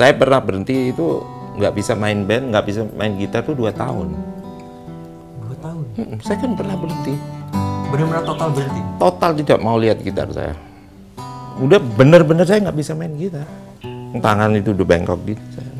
Saya pernah berhenti itu nggak bisa main band, nggak bisa main gitar tuh 2 tahun. 2 tahun? Saya kan pernah berhenti. Benar-benar total berhenti? Total tidak mau lihat gitar saya. Udah bener-bener saya nggak bisa main gitar. Tangan itu udah bengkok gitu.